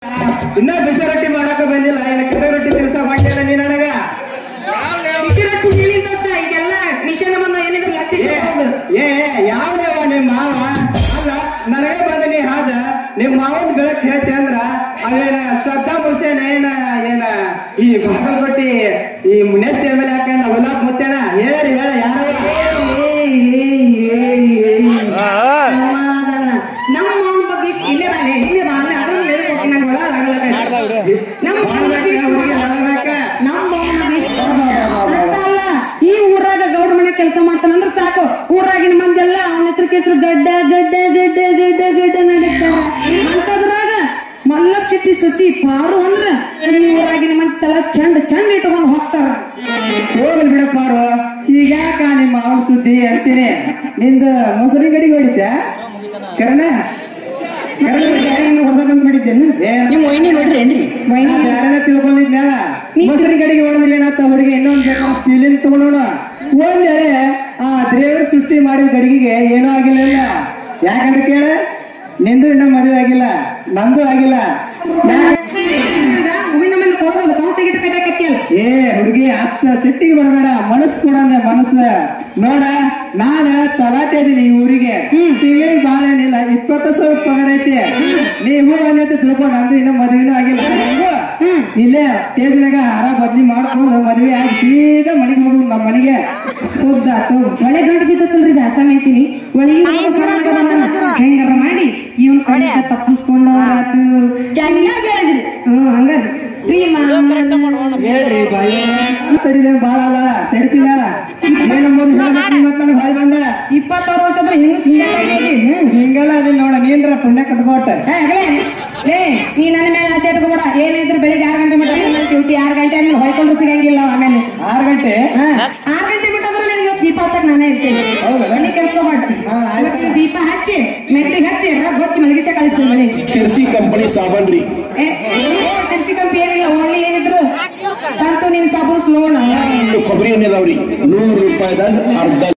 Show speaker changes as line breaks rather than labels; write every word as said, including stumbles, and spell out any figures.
ಇನ್ನ ಬಿಸಿ ರೊಟ್ಟಿ ಮಾಡಕ ಬಂದಿಲ್ಲ ಇನ್ನ ಕಡೆ ರೊಟ್ಟಿ ತಿರ್ಸಕ್ ಹೊಂಟಿಲ್ಲ ನೀ ನನಗ
ಬಿಸಿ ರೊಟ್ಟಿ ಹೇಳಿದ ಈಗೆಲ್ಲ ಮಿಷನ್ ಬಂದ ಏನಿದ್ರು ಲಟ್ಟಿ
ಏ ಯಾವ್ದೇವ ನಿಮ್ ಮಾವ ಅಲ್ಲ ನನಗ ಬಂದ ನೀ ಹಾದ ನಿಮ್ ಮಾವಂದ್ ಬೆಳಕ್ ಹೇಳ್ತಿ ಅಂದ್ರ ಅವೇನ ಸದ್ದಾಂ ಹುಸೇನ್ ಏನ ಏನ ಈ ಬಾಗಲಕೋಟಿ ಈ ನೆಕ್ಸ್ಟ್ ಎಮ್ ಎಲ್ ಎ ಹಾಕೊಂಡ ಗುಲಾಬ್ ಮುತ್ತೇನ ಹೇಳಿ ಹೇಳ ಯಾರವ
ನಮ್ಮ ಮಾವನ ಬಗ್ಗೆ ಇಷ್ಟ ಇಲ್ಲೇ ಬಾಳೆ ಇಲ್ಲೇ ಬಾಳೆ ಅದ್ರ ನಾನು ಒಳ ನಮ್ಮ ನಮ್ಮ ಅಲ್ಲ ಈ ಊರಾಗ ಗೌಡ್ರ ಮನೆ ಕೆಲಸ ಮಾಡ್ತಾನಂದ್ರ ಸಾಕು ಊರಾಗಿನ ಮಂದೆಲ್ಲ ಅವನ ಹೆಸರು ಕೆಸರು ಗಡ್ಡ ಗಡ್ಡ ಗಡ್ಡ ಗಡ್ಡ ಗಡ್ಡ ನಡೀತಾರ ಅಂತದ್ರಾಗ ಮಲ್ಲಪ್ಪ ಶೆಟ್ಟಿ ಸೊಸಿ ಪಾರು ಅಂದ್ರ ಊರಾಗಿನ ಮಂದಿ ತಲ ಚಂಡ್ ಚಂಡ್ ಇಟ್ಕೊಂಡ್ ಹೋಗ್ತಾರ.
ಹೋಗಲ್ ಬಿಡಪ್ಪ ಈಗ ಯಾಕ ನಿಮ್ಮ ಅವನ ಸುದ್ದಿ ಅಂತೀನಿ ನಿಂದ ಮೊಸರಿ ಗಡಿಗೆ ಹೊಡಿದ್ಯಾ ಕರಣ ಹೊಡೆದಂತ ಮಾಡಿದ್ದೇನು
ನಿಮ್ ವೈನಿ ನೋಡ್ರಿ ಏನ್ರಿ
ಯಾರನ್ನ ತಿಳ್ಕೊಂಡಿದ್ನಲ್ಲ ಮೊಸರಿ ಗಡಿಗೆ ಹೊಡೆದ್ರೆ ಏನಾತ ಹುಡುಗಿ ಇನ್ನೊಂದ್ ಬೇಕಾ ಸ್ಟೀಲಿನ ತಗೊಂಡೋಣ ಒಂದ್ ಎಳೆ ಆ ದೇವ್ರ ಸೃಷ್ಟಿ ಮಾಡಿದ ಗಡಿಗೆಗೆ ಏನೂ ಆಗಿಲ್ಲ ಯಾಕಂತ ಕೇಳ ನಿಂದು ಇನ್ನ ಮದುವೆ ಆಗಿಲ್ಲ ನಂದು ಆಗಿಲ್ಲ ಏ ಹುಡುಗಿ ಅಷ್ಟ ಸಿಟ್ಟಿಗೆ ಬರಬೇಡ ಮನಸ್ಸು ಕೂಡ ಅಂದೆ ಮನಸ್ಸ ನೋಡ ನಾನ ತಲಾಟೆ ಇದೀನಿ ಈ ಊರಿಗೆ ತಿಂಗಳಿಗೆ ಬಾಳ ಏನಿಲ್ಲ ಇಪ್ಪತ್ತು ಸಾವಿರ ಪಗಾರ ಐತಿ ನೀ ಹೂ ಅನ್ನೈತಿ ತಿಳ್ಕೊ ನಂದು ಇನ್ನ ಮದುವೆನೂ ಆಗಿಲ್ಲ ಇಲ್ಲೇ ಸ್ಟೇಜ್ನಾಗ ಹಾರ ಬದ್ಲಿ ಮಾಡ್ಕೊಂಡು ಮದ್ವೆ ಆಗಿ ಸೀದಾ ಮನೆಗೆ ಹೋಗು ನಮ್ಮ ಮನೆಗೆ
ಹೌದಾತು ಒಳ್ಳೆ ಗಂಟು ಬಿದ್ದಲ್ರಿ ದಾಸ ಮೇಯ್ತೀನಿ ಒಳಗೆ ಹೆಂಗಾರ ಮಾಡಿ ಇವನ್ ಕಡೆ ತಪ್ಪಿಸ್ಕೊಂಡ ಚೆನ್ನಾಗಿ ಹೇಳಿದ್ರಿ ಹ್ಮ್ ಹಂಗಾರಿ
ಹೇಳ್ರಿ ಬಾಯಿ ತಡಿದೇನು ಬಾಳ ಅಲ್ಲ ತಡಿತಿಲ್ಲ ಏನಂಬೋದು ಹೇಳ್ಬೇಕು ಮತ್ ನನಗೆ ಹೊಳ್ ಬಂದ
ಇಪ್ಪತ್ತಾರು ವರ್ಷದ ಹಿಂಗ
ಹಿಂಗೆಲ್ಲ ಅದನ್ನ ನೋಡ ನೀನ್ರ ಪುಣ್ಯ ಕಟ್ಕೊಟ್ಟ
ಲೇ ನೀ ನನ್ನ ಮೇಲೆ ಆಸೆ ಇಟ್ಕೊಬೇಡ ಏನಿದ್ರು ಬೆಳಿಗ್ಗೆ ಆರು ಗಂಟೆ ಮಟ್ಟ ಡ್ಯೂಟಿ ಆರು ಗಂಟೆ ಅಂದ್ರೆ ಹೊಯ್ಕೊಂಡ್ರು ಸಿಗಂಗಿಲ್ಲ ಆಮೇಲೆ
ಆರು ಗಂಟೆ
ಆರು ಗಂಟೆ ಬಿಟ್ಟಂದ್ರೆ ನನಗೆ ದೀಪ ಹಚ್ಚಕ್ ನಾನೇ ಇರ್ತೀನಿ ಮನೆ ಕೆಲಸ ಮಾಡ್ತೀನಿ ದೀಪ ಹಚ್ಚಿ ಮೆಟ್ಟಿಗೆ ಹಚ್ಚಿ ಗೊಚ್ಚಿ ಮಲಗಿಸ ಕಳಿಸ್ತೀನಿ ಮನೆಗೆ
ಸಿರ್ಸಿ ಕಂಪನಿ ಸಾಬನ್ರಿ
ಸಿರ್ಸಿ ಕಂಪನಿ ಏನಿಲ್ಲ ಓನ್ಲಿ ಏನಿದ್ರು ಸಂತು ನಿನ್ ಸಾಬೂನು ಸ್ಲೋಣ
ಕೊಬ್ಬರಿ ಎಣ್ಣೆ ಅದಾವ್ರಿ ನೂರು ರೂಪಾಯಿದಾಗ ಅರ್ಧ